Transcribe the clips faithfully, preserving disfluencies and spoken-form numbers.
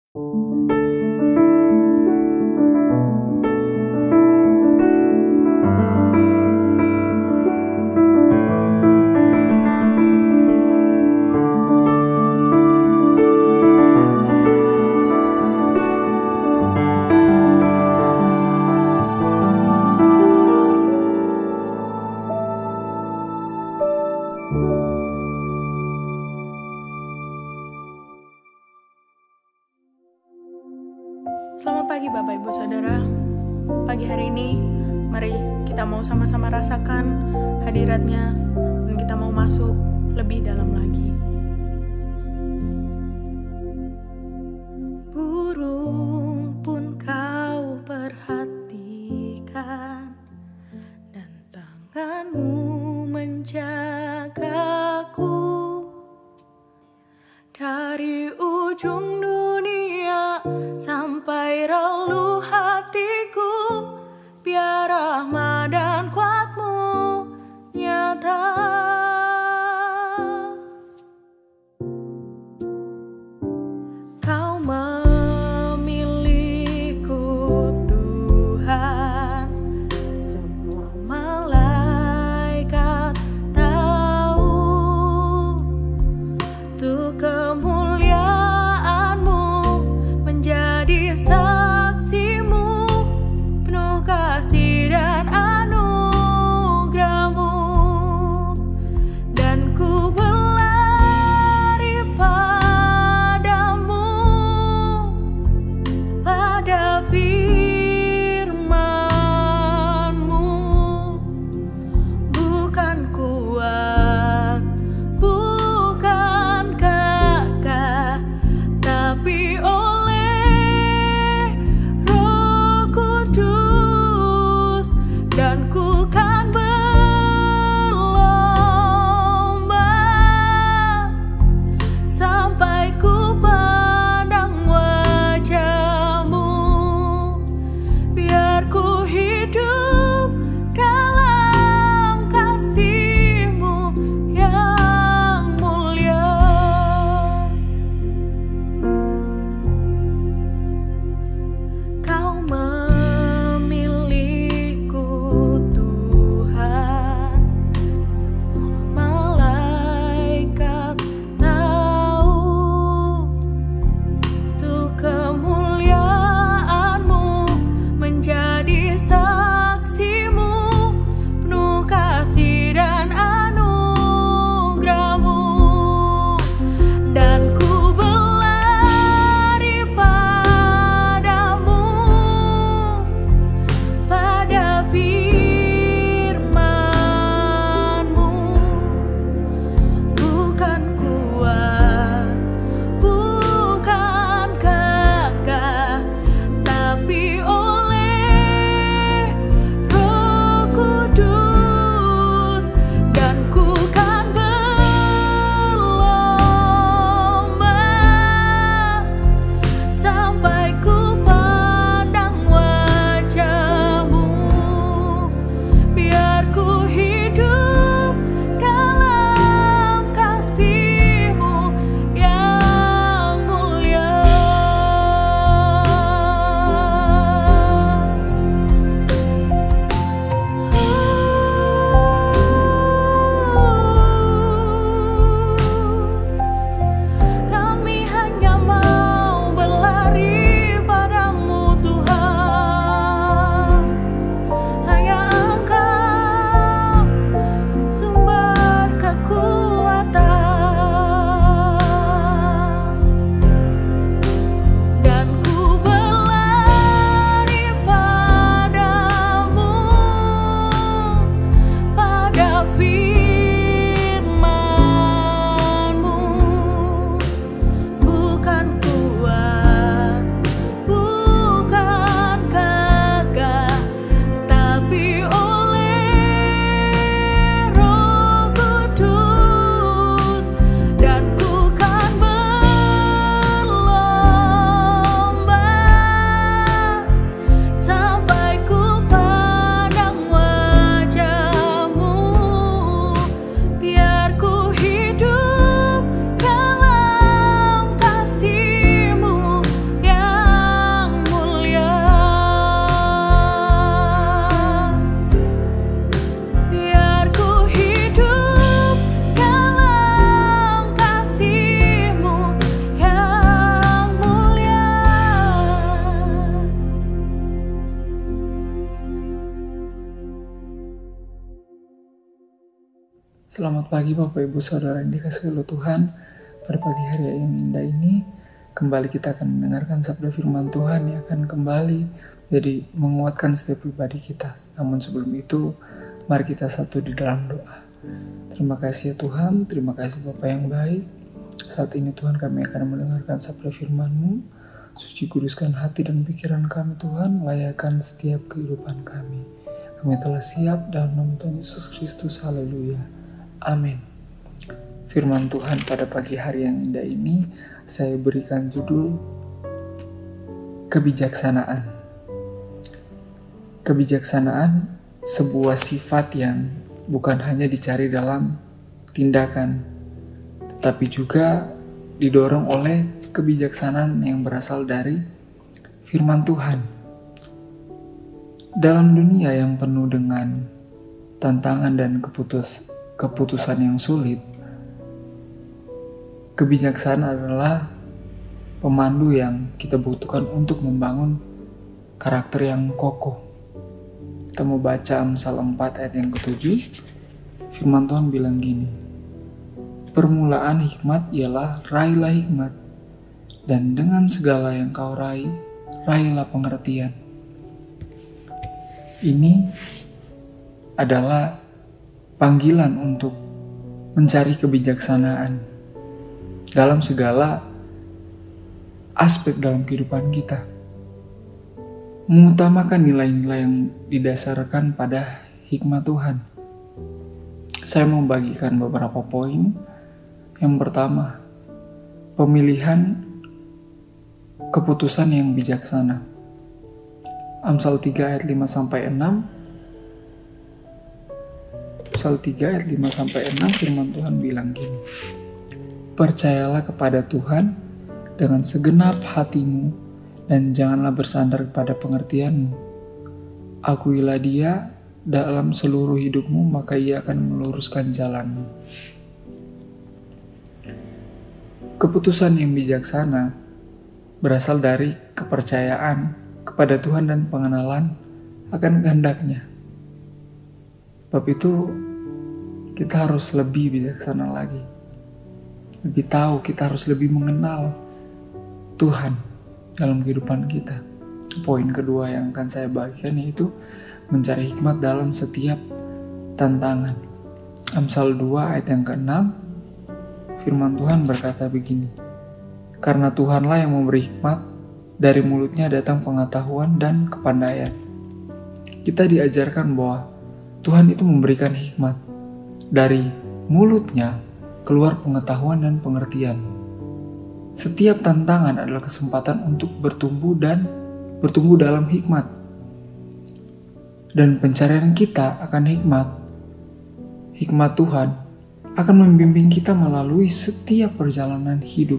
Selamat pagi Bapak Ibu Saudara. Pagi hari ini mari kita mau sama-sama rasakan hadiratnya dan kita mau masuk lebih dalam lagi. Burung pun kau perhatikan dan tanganmu menjagaku dari ujung dunia sampai relung hatiku, biar rahmat dan kuat-Mu nyata. Kau memiliki Selamat pagi Bapak Ibu Saudara yang dikasihi oleh Tuhan. Pada pagi hari yang indah ini, kembali kita akan mendengarkan sabda firman Tuhan yang akan kembali jadi menguatkan setiap pribadi kita. Namun sebelum itu, mari kita satu di dalam doa. Terima kasih ya Tuhan, terima kasih Bapak yang baik. Saat ini Tuhan, kami akan mendengarkan sabda firman-Mu. Suci kuduskan hati dan pikiran kami Tuhan, layakkan setiap kehidupan kami. Kami telah siap dalam nama Tuhan Yesus Kristus. Haleluya. Amin. Firman Tuhan pada pagi hari yang indah ini saya berikan judul kebijaksanaan. Kebijaksanaan sebuah sifat yang bukan hanya dicari dalam tindakan, tetapi juga didorong oleh kebijaksanaan yang berasal dari firman Tuhan. Dalam dunia yang penuh dengan tantangan dan keputus keputusan yang sulit, kebijaksanaan adalah pemandu yang kita butuhkan untuk membangun karakter yang kokoh. Kita mau baca Amsal empat ayat yang ketujuh. Firman Tuhan bilang gini, permulaan hikmat ialah raihlah hikmat, dan dengan segala yang kau raih, raihlah pengertian. Ini adalah panggilan untuk mencari kebijaksanaan dalam segala aspek dalam kehidupan kita. Mengutamakan nilai-nilai yang didasarkan pada hikmat Tuhan. Saya mau bagikan beberapa poin. Yang pertama, pemilihan keputusan yang bijaksana. Amsal tiga ayat lima sampai enam. Amsal tiga ayat lima sampai enam, firman Tuhan bilang gini. Percayalah kepada Tuhan dengan segenap hatimu dan janganlah bersandar kepada pengertianmu. Akuilah Dia dalam seluruh hidupmu, maka Ia akan meluruskan jalanmu. Keputusan yang bijaksana berasal dari kepercayaan kepada Tuhan dan pengenalan akan kehendak-Nya. Sebab itu kita harus lebih bijaksana lagi. Lebih tahu, kita harus lebih mengenal Tuhan dalam kehidupan kita. Poin kedua yang akan saya bagikan yaitu mencari hikmat dalam setiap tantangan. Amsal dua ayat yang keenam, firman Tuhan berkata begini. Karena Tuhanlah yang memberi hikmat, dari mulutnya datang pengetahuan dan kepandaian. Kita diajarkan bahwa Tuhan itu memberikan hikmat. Dari mulutnya keluar pengetahuan dan pengertian. Setiap tantangan adalah kesempatan untuk bertumbuh dan bertumbuh dalam hikmat. Dan pencarian kita akan hikmat, hikmat Tuhan akan membimbing kita melalui setiap perjalanan hidup.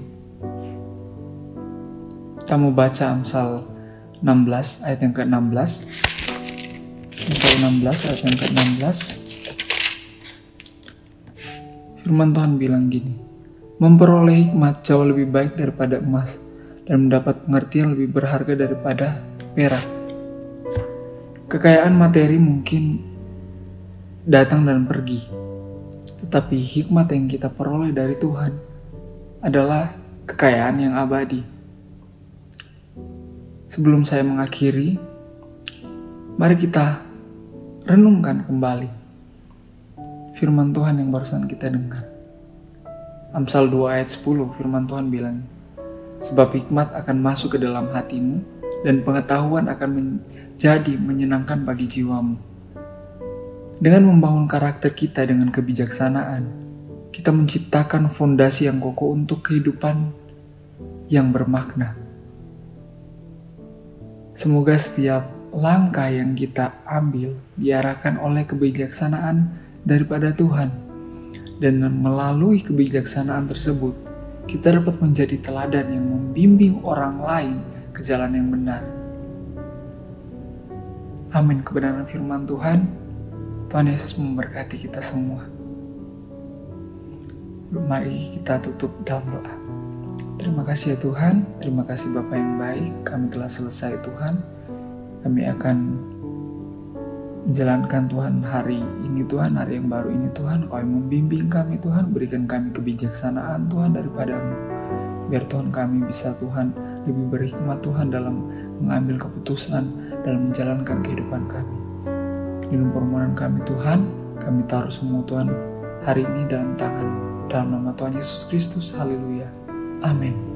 Kita mau baca Amsal enam belas ayat yang ke enam belas. Amsal enam belas ayat yang ke enam belas. Firman Tuhan bilang gini, memperoleh hikmat jauh lebih baik daripada emas, dan mendapat pengertian lebih berharga daripada perak. Kekayaan materi mungkin datang dan pergi, tetapi hikmat yang kita peroleh dari Tuhan adalah kekayaan yang abadi. Sebelum saya mengakhiri, mari kita renungkan kembali firman Tuhan yang barusan kita dengar. Amsal dua ayat sepuluh, firman Tuhan bilang, sebab hikmat akan masuk ke dalam hatimu, dan pengetahuan akan menjadi menyenangkan bagi jiwamu. Dengan membangun karakter kita dengan kebijaksanaan, kita menciptakan fondasi yang kokoh untuk kehidupan yang bermakna. Semoga setiap langkah yang kita ambil diarahkan oleh kebijaksanaan daripada Tuhan, dan melalui kebijaksanaan tersebut kita dapat menjadi teladan yang membimbing orang lain ke jalan yang benar. Amin. Kebenaran firman Tuhan. Tuhan Yesus memberkati kita semua. Mari kita tutup dalam doa. Terima kasih ya Tuhan, terima kasih Bapa yang baik, kami telah selesai Tuhan. Kami akan menjalankan Tuhan hari ini Tuhan, hari yang baru ini Tuhan. Kau yang membimbing kami Tuhan, berikan kami kebijaksanaan Tuhan daripadamu. Biar Tuhan kami bisa Tuhan lebih berhikmat Tuhan dalam mengambil keputusan, dalam menjalankan kehidupan kami. Dalam permohonan kami Tuhan, kami taruh semua Tuhan hari ini dalam tangan-Mu. Dalam nama Tuhan Yesus Kristus, haleluya. Amin.